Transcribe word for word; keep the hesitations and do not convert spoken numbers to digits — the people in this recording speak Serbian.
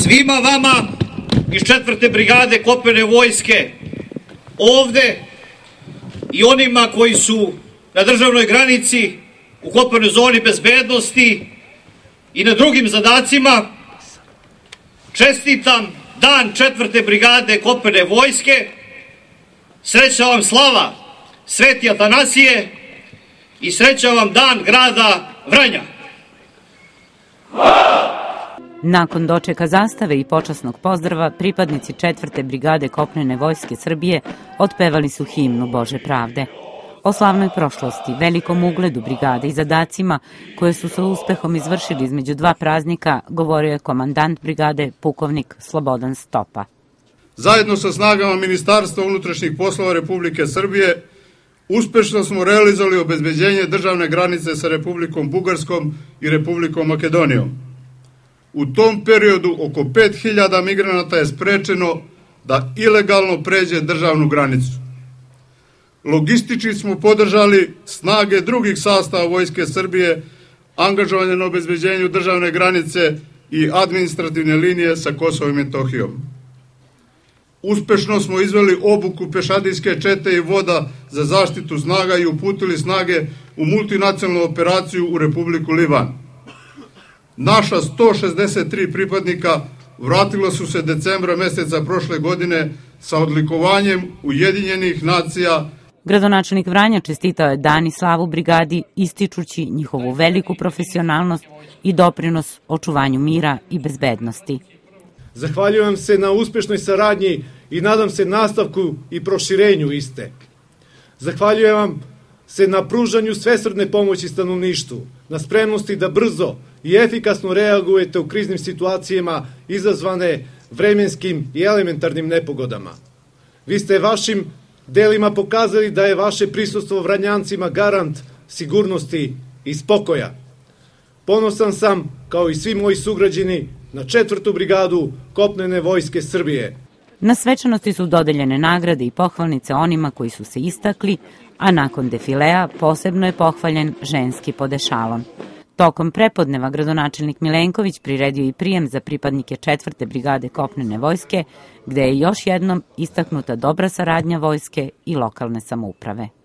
svima vama iz četvrte brigade kopnene vojske ovde i onima koji su na državnoj granici u kopnenoj zoni bezbednosti i na drugim zadacima čestitam dan četvrte brigade kopnene vojske. Sreća vam slava Sveti Atanasije i sreća vam dan grada Vranja. Nakon dočeka zastave i počasnog pozdrava, pripadnici četvrte brigade kopnene vojske Srbije otpevali su himnu Bože pravde. O slavnoj prošlosti, velikom ugledu brigade i zadacima koje su sa uspehom izvršili između dva praznika, govorio je komandant brigade pukovnik Slobodan Stopa. Zajedno sa snagama Ministarstva unutrašnjih poslova Republike Srbije uspešno smo realizovali obezbeđenje državne granice sa Republikom Bugarskom i Republikom Makedonijom. U tom periodu oko pet hiljada migranata je sprečeno da ilegalno pređe državnu granicu. Logistički smo podržali snage drugih sastava Vojske Srbije angažovane na obezbeđenju državne granice i administrativne linije sa Kosovom i Metohijom. Uspešno smo izveli obuku pešadijske čete i voda za zaštitu snaga i uputili snage u multinacionalnu operaciju u Republiku Liban. Naša sto šezdeset tri pripadnika vratila su se decembra meseca prošle godine sa odlikovanjem Ujedinjenih nacija. Gradonačelnik Vranja čestitao je dan i slavu brigadi, ističući njihovu veliku profesionalnost i doprinos očuvanju mira i bezbednosti. Zahvaljujem se na uspešnoj saradnji i nadam se nastavku i proširenju iste. Zahvaljujem vam se na pružanju svesrdne pomoći stanovništvu, na spremnosti da brzo i efikasno reagujete u kriznim situacijama izazvane vremenskim i elementarnim nepogodama. Vi ste vašim delima pokazali da je vaše prisustvo Vranjancima garant sigurnosti i spokoja. Ponosan sam, kao i svi moji sugrađani, na četvrtu brigadu kopnene vojske Srbije. Na svečanosti su dodeljene nagrade i pohvalnice onima koji su se istakli, a nakon defilea posebno je pohvaljen ženski podešalon. Tokom prepodneva gradonačelnik Milenković priredio i prijem za pripadnike četvrte brigade kopnene vojske, gde je još jednom istaknuta dobra saradnja vojske i lokalne samouprave.